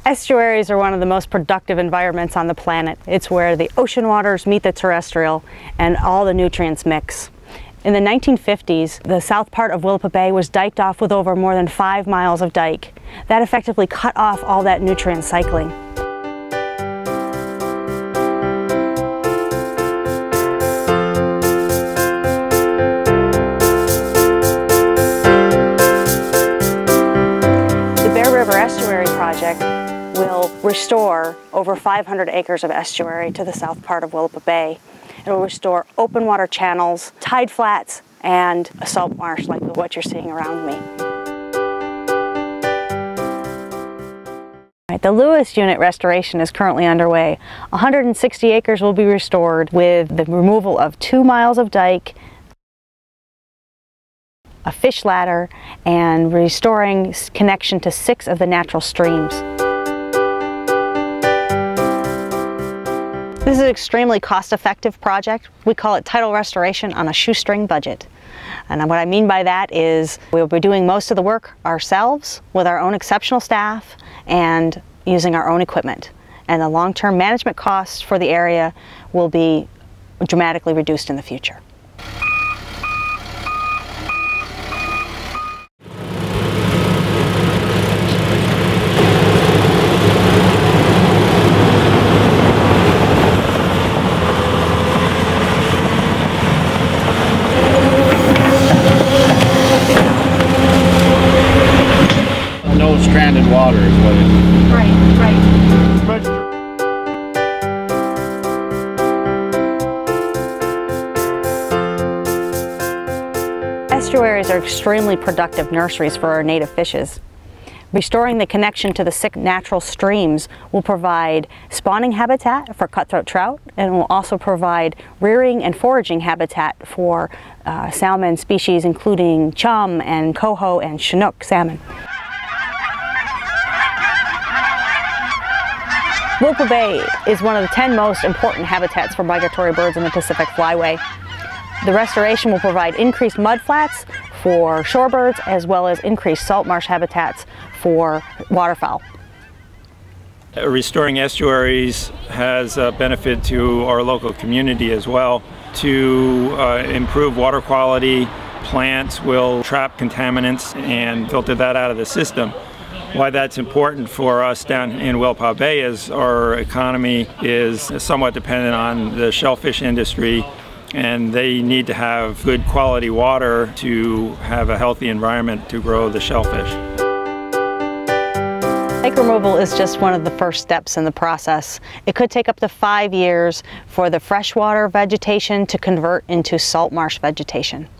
Estuaries are one of the most productive environments on the planet. It's where the ocean waters meet the terrestrial and all the nutrients mix. In the 1950s, the south part of Willapa Bay was diked off with over more than 5 miles of dike. That effectively cut off all that nutrient cycling. The Bear River Estuary project will restore over 500 acres of estuary to the south part of Willapa Bay. It will restore open water channels, tide flats, and a salt marsh like what you're seeing around me. The Lewis unit restoration is currently underway. 160 acres will be restored with the removal of 2 miles of dike, a fish ladder, and restoring connection to 6 of the natural streams. This is an extremely cost-effective project. We call it tidal restoration on a shoestring budget. And what I mean by that is we'll be doing most of the work ourselves with our own exceptional staff and using our own equipment. And the long-term management costs for the area will be dramatically reduced in the future. Stranded water is what it is. Right. Estuaries are extremely productive nurseries for our native fishes. Restoring the connection to the 6 natural streams will provide spawning habitat for cutthroat trout, and will also provide rearing and foraging habitat for salmon species including chum and coho and chinook salmon. Willapa Bay is one of the 10 most important habitats for migratory birds in the Pacific Flyway. The restoration will provide increased mudflats for shorebirds as well as increased salt marsh habitats for waterfowl. Restoring estuaries has a benefit to our local community as well. To improve water quality, plants will trap contaminants and filter that out of the system. Why that's important for us down in Willapa Bay is our economy is somewhat dependent on the shellfish industry, and they need to have good quality water to have a healthy environment to grow the shellfish. Dike removal is just one of the first steps in the process. It could take up to 5 years for the freshwater vegetation to convert into salt marsh vegetation.